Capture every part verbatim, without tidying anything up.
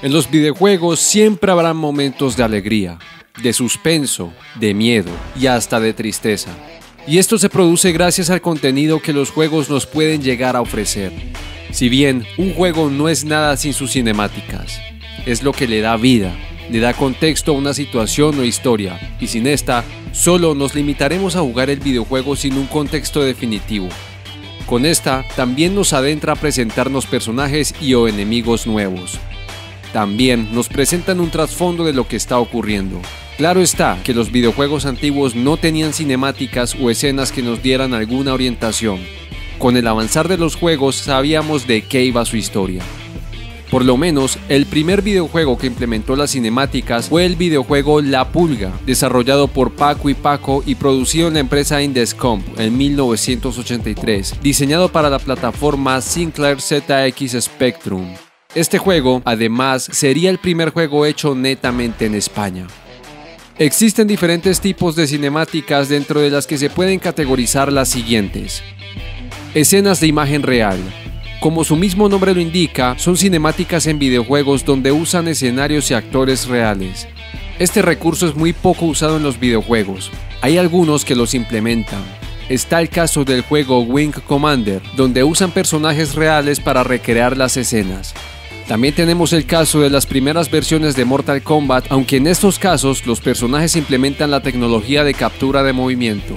En los videojuegos siempre habrá momentos de alegría, de suspenso, de miedo y hasta de tristeza. Y esto se produce gracias al contenido que los juegos nos pueden llegar a ofrecer. Si bien un juego no es nada sin sus cinemáticas, es lo que le da vida, le da contexto a una situación o historia, y sin esta, solo nos limitaremos a jugar el videojuego sin un contexto definitivo. Con esta, también nos adentra a presentarnos personajes y o enemigos nuevos. También nos presentan un trasfondo de lo que está ocurriendo. Claro está que los videojuegos antiguos no tenían cinemáticas o escenas que nos dieran alguna orientación. Con el avanzar de los juegos sabíamos de qué iba su historia. Por lo menos, el primer videojuego que implementó las cinemáticas fue el videojuego La Pulga, desarrollado por Paco y Paco y producido en la empresa Indescomp en mil novecientos ochenta y tres, diseñado para la plataforma Sinclair Z X Spectrum. Este juego, además, sería el primer juego hecho netamente en España. Existen diferentes tipos de cinemáticas, dentro de las que se pueden categorizar las siguientes. Escenas de imagen real. Como su mismo nombre lo indica, son cinemáticas en videojuegos donde usan escenarios y actores reales. Este recurso es muy poco usado en los videojuegos. Hay algunos que los implementan. Está el caso del juego Wing Commander, donde usan personajes reales para recrear las escenas. También tenemos el caso de las primeras versiones de Mortal Kombat, aunque en estos casos los personajes implementan la tecnología de captura de movimiento.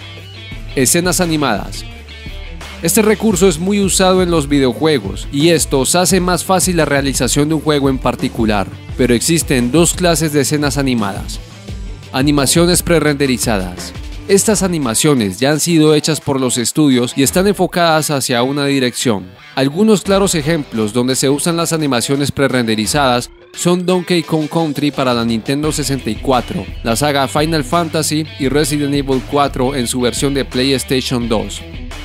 Escenas animadas. Este recurso es muy usado en los videojuegos, y esto os hace más fácil la realización de un juego en particular, pero existen dos clases de escenas animadas. Animaciones prerenderizadas. Estas animaciones ya han sido hechas por los estudios y están enfocadas hacia una dirección. Algunos claros ejemplos donde se usan las animaciones prerenderizadas son Donkey Kong Country para la Nintendo sesenta y cuatro, la saga Final Fantasy y Resident Evil cuatro en su versión de PlayStation dos.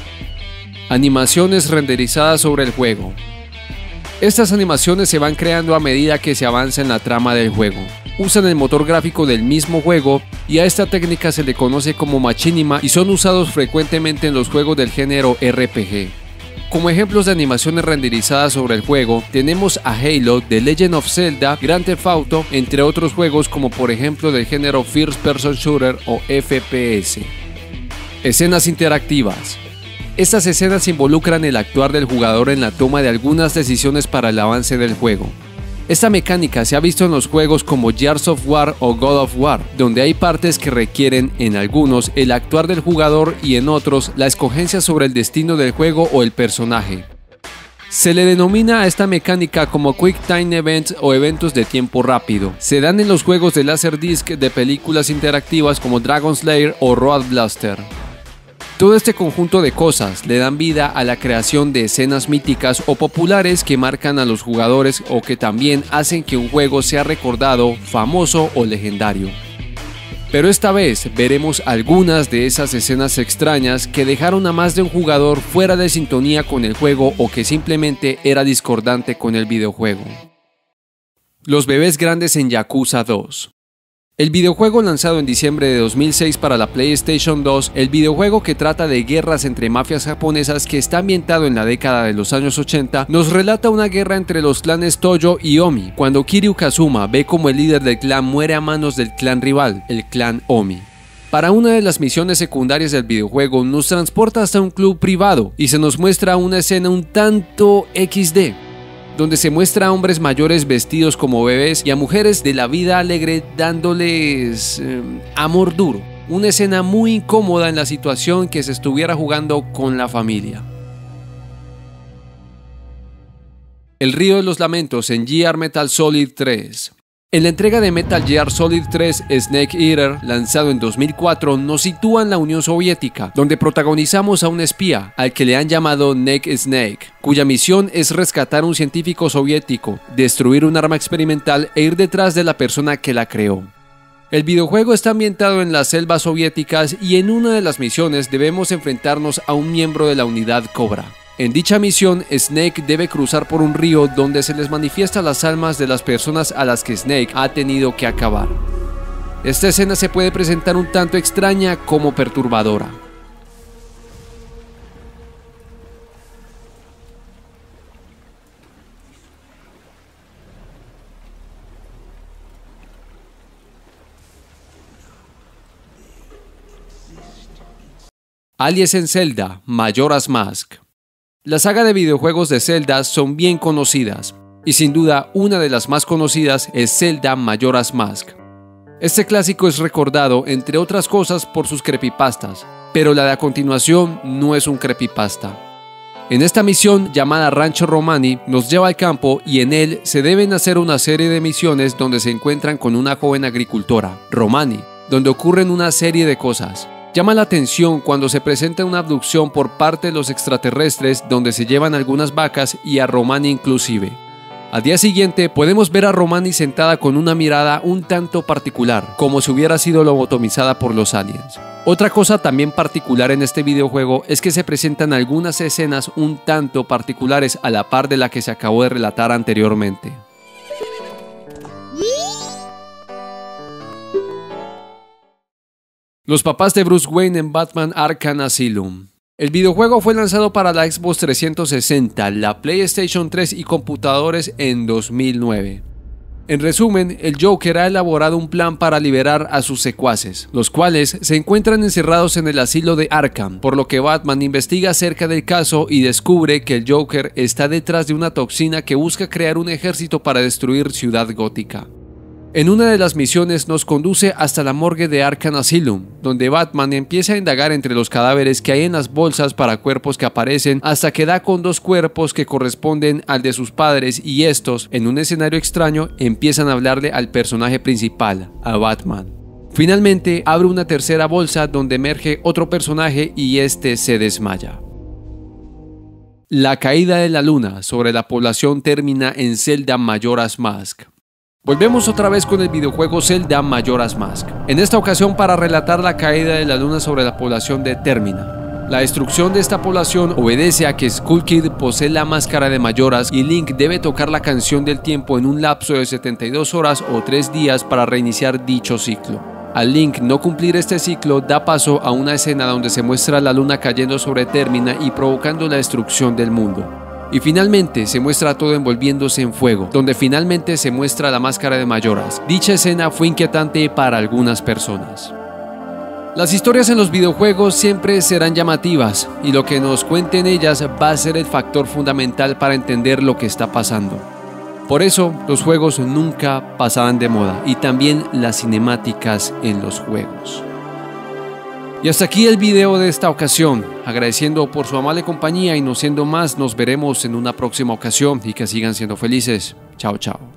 Animaciones renderizadas sobre el juego. Estas animaciones se van creando a medida que se avanza en la trama del juego. Usan el motor gráfico del mismo juego y a esta técnica se le conoce como machinima y son usados frecuentemente en los juegos del género R P G. Como ejemplos de animaciones renderizadas sobre el juego, tenemos a Halo, The Legend of Zelda, Grand Theft Auto, entre otros juegos como por ejemplo del género First Person Shooter o F P S. Escenas interactivas. Estas escenas involucran el actuar del jugador en la toma de algunas decisiones para el avance del juego. Esta mecánica se ha visto en los juegos como Gears of War o God of War, donde hay partes que requieren, en algunos, el actuar del jugador y en otros, la escogencia sobre el destino del juego o el personaje. Se le denomina a esta mecánica como Quick Time Events o eventos de tiempo rápido. Se dan en los juegos de Laserdisc de películas interactivas como Dragon Slayer o Road Blaster. Todo este conjunto de cosas le dan vida a la creación de escenas míticas o populares que marcan a los jugadores o que también hacen que un juego sea recordado, famoso o legendario. Pero esta vez veremos algunas de esas escenas extrañas que dejaron a más de un jugador fuera de sintonía con el juego o que simplemente era discordante con el videojuego. Los bebés grandes en Yakuza dos. El videojuego lanzado en diciembre de dos mil seis para la PlayStation dos, el videojuego que trata de guerras entre mafias japonesas que está ambientado en la década de los años ochenta, nos relata una guerra entre los clanes Toyo y Omi, cuando Kiryu Kazuma ve como el líder del clan muere a manos del clan rival, el clan Omi. Para una de las misiones secundarias del videojuego nos transporta hasta un club privado y se nos muestra una escena un tanto equis de, donde se muestra a hombres mayores vestidos como bebés y a mujeres de la vida alegre dándoles eh, amor duro. Una escena muy incómoda en la situación que se estuviera jugando con la familia. El río de los lamentos en Gear Metal Solid tres. En la entrega de Metal Gear Solid tres Snake Eater, lanzado en dos mil cuatro, nos sitúa en la Unión Soviética, donde protagonizamos a un espía, al que le han llamado Neck Snake, cuya misión es rescatar a un científico soviético, destruir un arma experimental e ir detrás de la persona que la creó. El videojuego está ambientado en las selvas soviéticas y en una de las misiones debemos enfrentarnos a un miembro de la unidad Cobra. En dicha misión, Snake debe cruzar por un río donde se les manifiesta las almas de las personas a las que Snake ha tenido que acabar. Esta escena se puede presentar un tanto extraña como perturbadora. Alias en Zelda, Majora's Mask. La saga de videojuegos de Zelda son bien conocidas, y sin duda una de las más conocidas es Zelda Majora's Mask. Este clásico es recordado, entre otras cosas, por sus creepypastas, pero la de a continuación no es un creepypasta. En esta misión, llamada Rancho Romani, nos lleva al campo y en él se deben hacer una serie de misiones donde se encuentran con una joven agricultora, Romani, donde ocurren una serie de cosas. Llama la atención cuando se presenta una abducción por parte de los extraterrestres donde se llevan algunas vacas y a Romani inclusive. Al día siguiente podemos ver a Romani sentada con una mirada un tanto particular, como si hubiera sido lobotomizada por los aliens. Otra cosa también particular en este videojuego es que se presentan algunas escenas un tanto particulares a la par de la que se acabó de relatar anteriormente. Los papás de Bruce Wayne en Batman Arkham Asylum. El videojuego fue lanzado para la Xbox trescientos sesenta, la PlayStation tres y computadores en dos mil nueve. En resumen, el Joker ha elaborado un plan para liberar a sus secuaces, los cuales se encuentran encerrados en el asilo de Arkham, por lo que Batman investiga acerca del caso y descubre que el Joker está detrás de una toxina que busca crear un ejército para destruir Ciudad Gótica. En una de las misiones nos conduce hasta la morgue de Arkham Asylum, donde Batman empieza a indagar entre los cadáveres que hay en las bolsas para cuerpos que aparecen hasta que da con dos cuerpos que corresponden al de sus padres y estos, en un escenario extraño, empiezan a hablarle al personaje principal, a Batman. Finalmente abre una tercera bolsa donde emerge otro personaje y este se desmaya. La caída de la luna sobre la población termina en Zelda Majora's Mask. Volvemos otra vez con el videojuego Zelda Majora's Mask, en esta ocasión para relatar la caída de la luna sobre la población de Termina. La destrucción de esta población obedece a que Skull Kid posee la máscara de Majora's y Link debe tocar la canción del tiempo en un lapso de setenta y dos horas o tres días para reiniciar dicho ciclo. Al Link no cumplir este ciclo da paso a una escena donde se muestra la luna cayendo sobre Termina y provocando la destrucción del mundo. Y finalmente se muestra todo envolviéndose en fuego, donde finalmente se muestra la máscara de Majora's. Dicha escena fue inquietante para algunas personas. Las historias en los videojuegos siempre serán llamativas, y lo que nos cuenten ellas va a ser el factor fundamental para entender lo que está pasando. Por eso, los juegos nunca pasarán de moda, y también las cinemáticas en los juegos. Y hasta aquí el video de esta ocasión, agradeciendo por su amable compañía y no siendo más, nos veremos en una próxima ocasión y que sigan siendo felices. Chao, chao.